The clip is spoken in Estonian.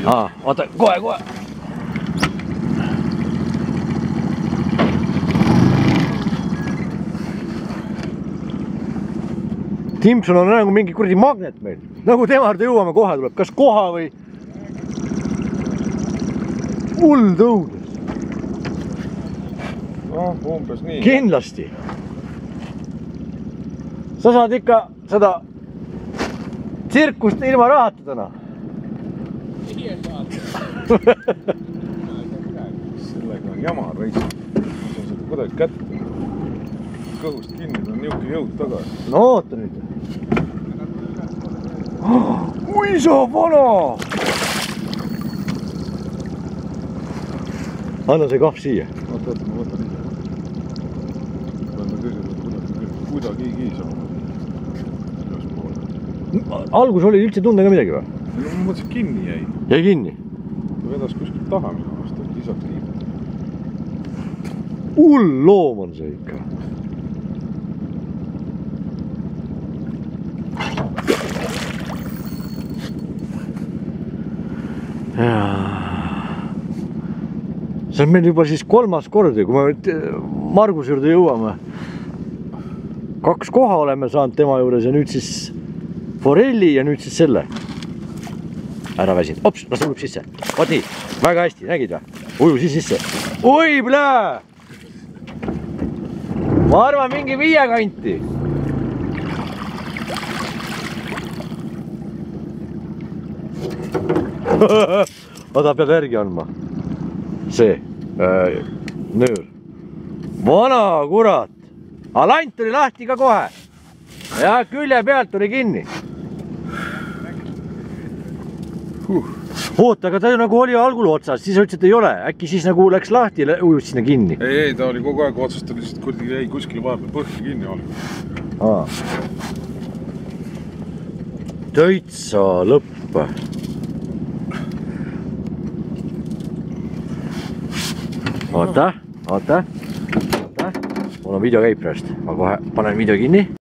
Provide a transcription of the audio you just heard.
Oota, kohe. Timpson on nagu mingi kuradi magnet meil. Nagu tema juurde jõuame kohe tuleb. Kas koha või? Hull tõudes. Umbes nii. Kindlasti. Sa saad ikka seda tsirkust ilma rahata täna. Sellega on jama reis. Ma saan seda kuidagi kätte. Kõhust kinni, on niuke jõud taga. No oota nüüd. Ui sa vana! Anna see kahv siia. Oota, ma võtan ise. Võtan kõigepealt kuidagi saama. Algus oli üldse tunda ka midagi või? Ma mõtlesin, kinni jäi. Jäi kinni? Vedas kuskilt taha minu aasta, et lisaks liib. Hull loom on see ikka. See on meil juba siis 3. kord ja kui me Marguse juurde jõuame. 2 koha oleme saanud tema juures ja nüüd siis forelli ja nüüd siis selle. Ära väsinud. Ops, las ujub sisse. Vaat nii, väga hästi, nägid või? Uju siis sisse. Oi, plää! Ma arvan mingi 5 kanti. Ta peab järgi andma. See nöör. Vana kurat. Aga lant tuli lahti ka kohe. Ja külje pealt tuli kinni. Oota, aga ta ju nagu oli algul otsas, siis ütles, et ei ole. Äkki siis nagu läks lahti ja ujus sinna kinni. Ei, ta oli kogu aeg otsast, ta lihtsalt kurdi jäi kuskil vahepeal põhja kinni algul. Täitsa lõpp. Oota. Mul on video käib praest. Ma kohe panen video kinni.